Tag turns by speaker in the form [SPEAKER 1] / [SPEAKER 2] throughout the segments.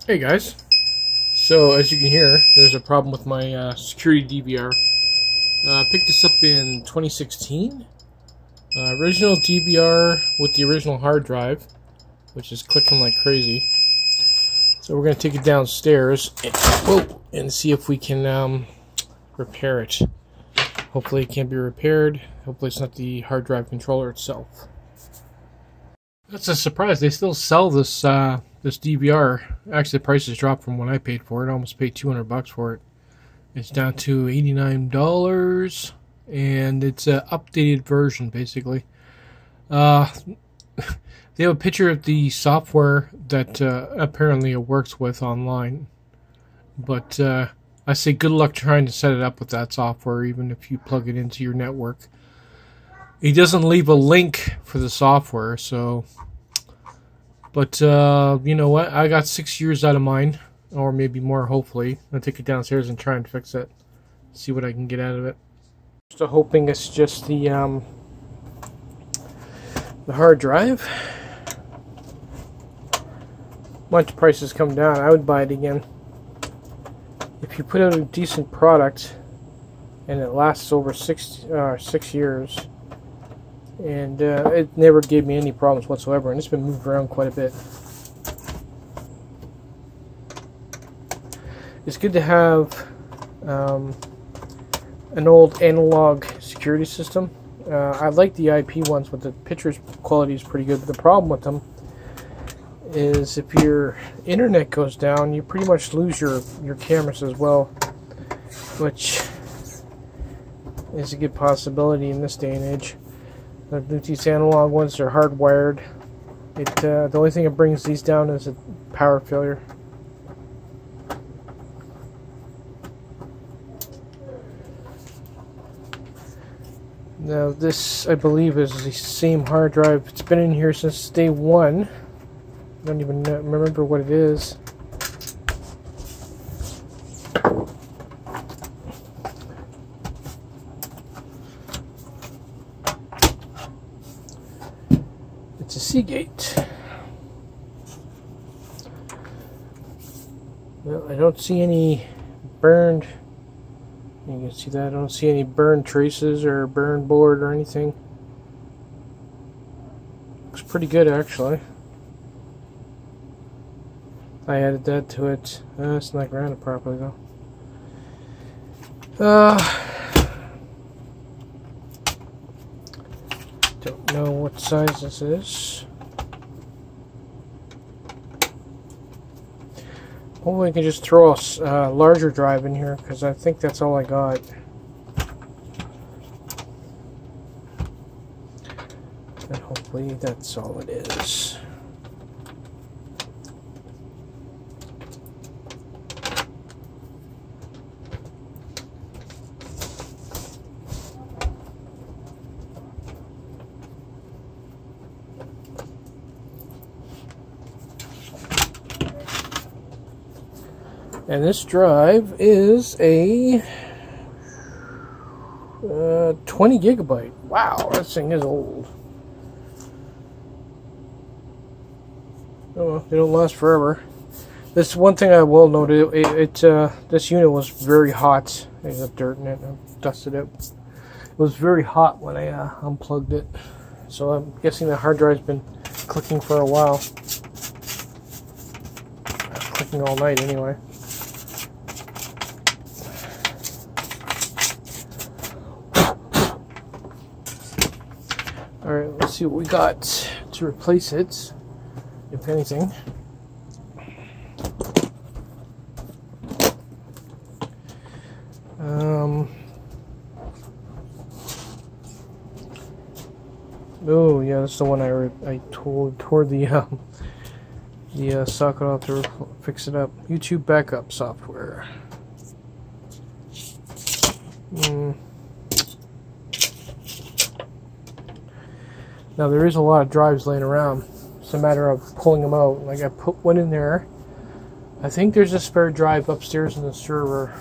[SPEAKER 1] Hey guys, so as you can hear, there's a problem with my security DVR. I picked this up in 2016. Original DVR with the original hard drive, which is clicking like crazy. So we're going to take it downstairs and see if we can repair it. Hopefully it can be repaired. Hopefully it's not the hard drive controller itself. That's a surprise. They still sell this this DVR. Actually, the price has dropped from when I paid for it. I almost paid $200 for it. It's down to $89, and it's an updated version, basically. They have a picture of the software that apparently it works with online. But I say good luck trying to set it up with that software, even if you plug it into your network. He doesn't leave a link for the software, so... But, you know what? I got 6 years out of mine, or maybe more, hopefully. I'll take it downstairs and try and fix it. See what I can get out of it. Still hoping it's just the hard drive. Once prices come down, I would buy it again. If you put out a decent product, and it lasts over 6 years... And it never gave me any problems whatsoever, and it's been moved around quite a bit. It's good to have an old analog security system. I like the IP ones, but the picture quality is pretty good. But the problem with them is if your internet goes down, you pretty much lose your cameras as well, which is a good possibility in this day and age. These analog ones are hardwired. The only thing that brings these down is a power failure. Now this, I believe, is the same hard drive. It's been in here since day one. I don't even remember what it is. It's a Seagate. Well, I don't see any burned. You can see that. I don't see any burned traces or burned board or anything. Looks pretty good, actually. I added that to it. It's not grounded properly, though. Don't know what size this is. Hopefully I can just throw a larger drive in here, because I think that's all I got. And hopefully that's all it is. And this drive is a 20 gigabyte. Wow, that thing is old. Oh, they don't last forever. This one thing I will note, this unit was very hot. There's dirt in it. I dusted it. It was very hot when I unplugged it. So I'm guessing the hard drive's been clicking for a while. Clicking all night anyway. Alright, let's see what we got to replace it, if anything. Oh yeah, that's the one I tore the socket off to fix it up. YouTube backup software. Now there is a lot of drives laying around. It's a matter of pulling them out. Like I put one in there. I think there's a spare drive upstairs in the server.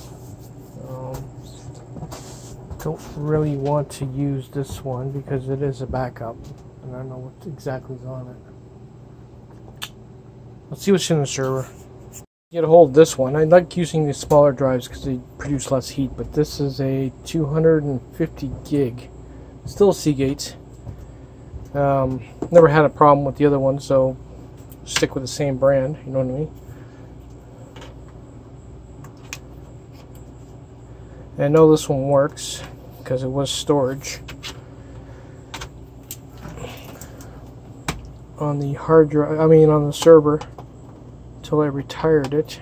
[SPEAKER 1] Don't really want to use this one because it is a backup, and I don't know what exactly is on it. Let's see what's in the server. get a hold of this one. I like using these smaller drives because they produce less heat, but this is a 250 gig. Still a Seagate. Never had a problem with the other one, so stick with the same brand, you know what I mean? And I know this one works because it was storage on the hard drive, on the server, until I retired it.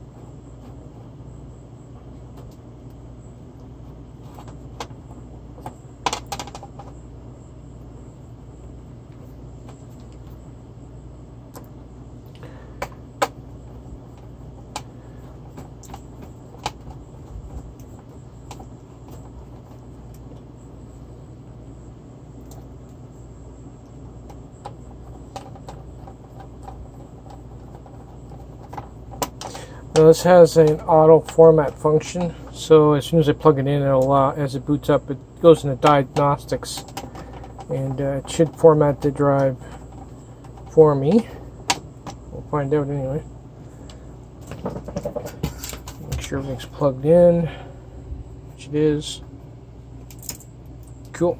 [SPEAKER 1] Now this has an auto format function, so as soon as I plug it in, it'll as it boots up, it goes into diagnostics, and it should format the drive for me. We'll find out anyway. Make sure everything's plugged in, which it is. Cool.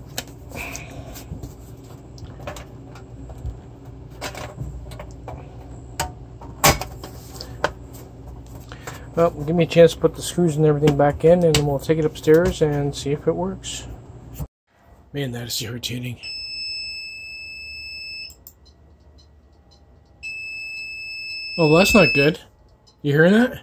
[SPEAKER 1] Well, give me a chance to put the screws and everything back in, and then we'll take it upstairs and see if it works. Man, that is irritating. Oh, well, that's not good. You hearing that?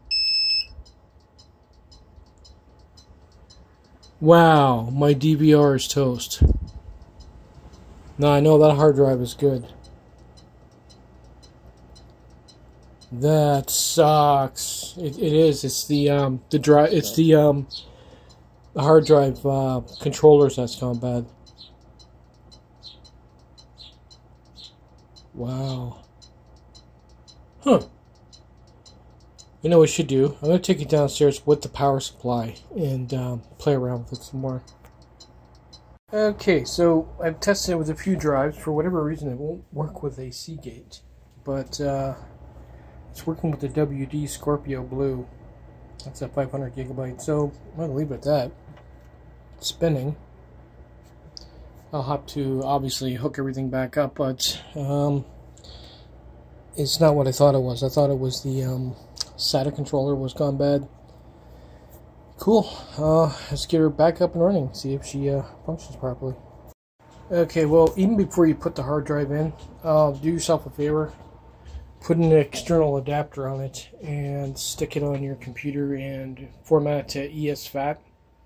[SPEAKER 1] Wow, my DVR is toast. Now I know that hard drive is good. That sucks. It is. It's the drive. It's the hard drive controllers that's gone bad. Wow. Huh. You know what we should do? I'm gonna take it downstairs with the power supply and play around with it some more. Okay, so I've tested it with a few drives. For whatever reason, it won't work with a Seagate, but it's working with the WD Scorpio Blue. That's a 500 gigabyte, so I'm going to leave it at that. It's spinning. I'll have to obviously hook everything back up, but it's not what I thought it was. I thought it was the SATA controller was gone bad. Cool. Let's get her back up and running, see if she functions properly. Okay, well, even before you put the hard drive in, do yourself a favor. Put an external adapter on it and stick it on your computer and format it to EXFAT.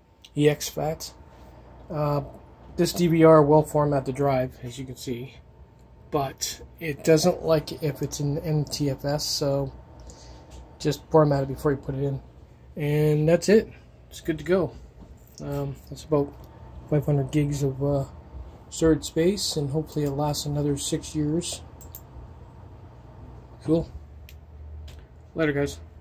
[SPEAKER 1] This DVR will format the drive, as you can see, but it doesn't like it if it's in NTFS, so just format it before you put it in. And that's it. It's good to go. That's about 500 gigs of storage space, and hopefully it lasts another 6 years. Cool. Later, guys.